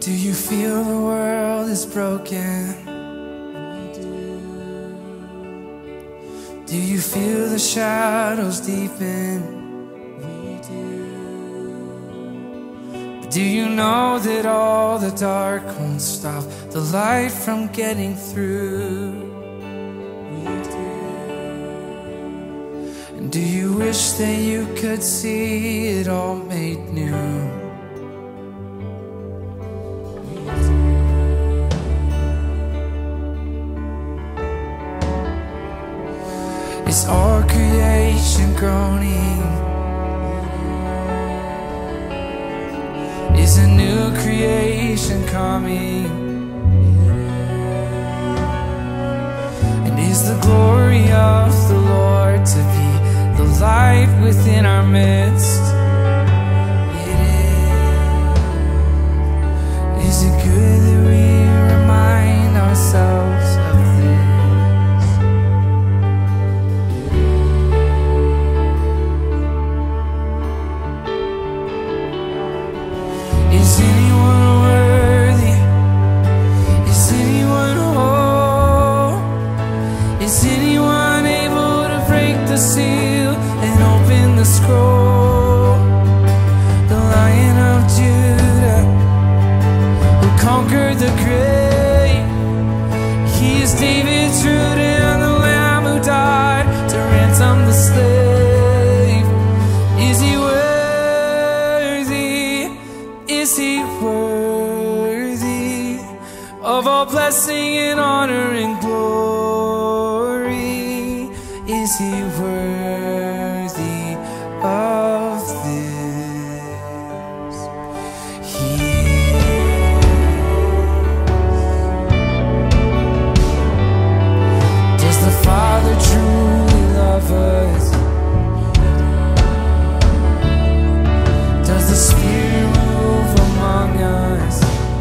Do you feel the world is broken? Do you feel the shadows deepen? But do you know that all the dark won't stop the light from getting through? And do you wish that you could see it all made new? Is all creation groaning? Is a new creation coming? And is the glory of the Lord to be the light within our midst? It is. Is it good that we remind ourselves of this? Is anyone worthy? Is anyone whole? Is anyone able to break the seal and open the scroll? The Lion of Judah, who conquered the grave. He is David's root and the Lamb who died to ransom the slave. Is he worthy? Is he worthy of all blessing and honor and glory? Is he worthy of this? He is. Does the Father truly love us? Does the Spirit move among us?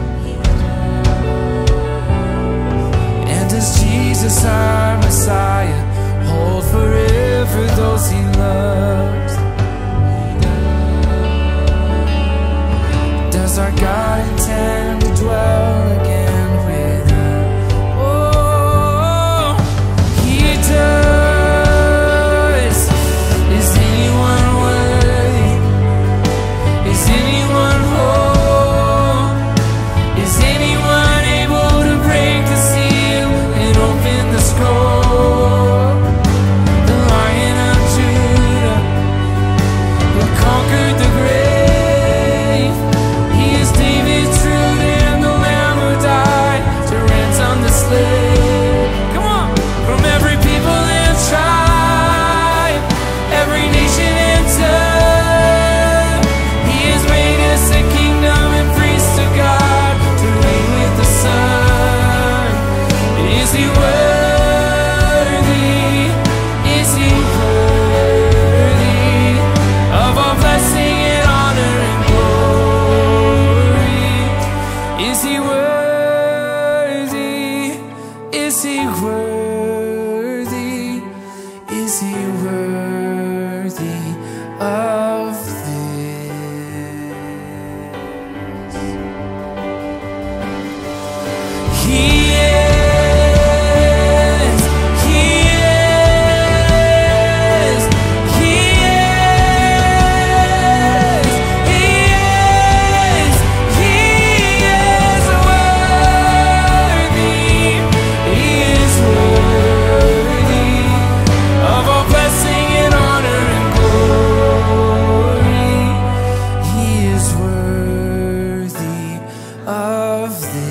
And does Jesus, our Messiah, hold forever those he loves? Does our God intend to dwell again with us? Oh, he does. Is anyone worthy? Is anyone whole? Is anyone able to break the seal and open the scroll? The Lion of Judah, who conquered the grave. He is David's root and the Lamb who died to ransom the slave. Come on! From every people and tribe, every nation and tongue, he has made us a kingdom and priests to God, to reign with the Son. Is he worthy? Is he worthy of all blessing and honor and glory? Is he worthy? Is he worthy? Is he worthy of this? He is. He is. He is. He is. He is worthy. He is worthy of all blessing and honor and glory. He is worthy of this.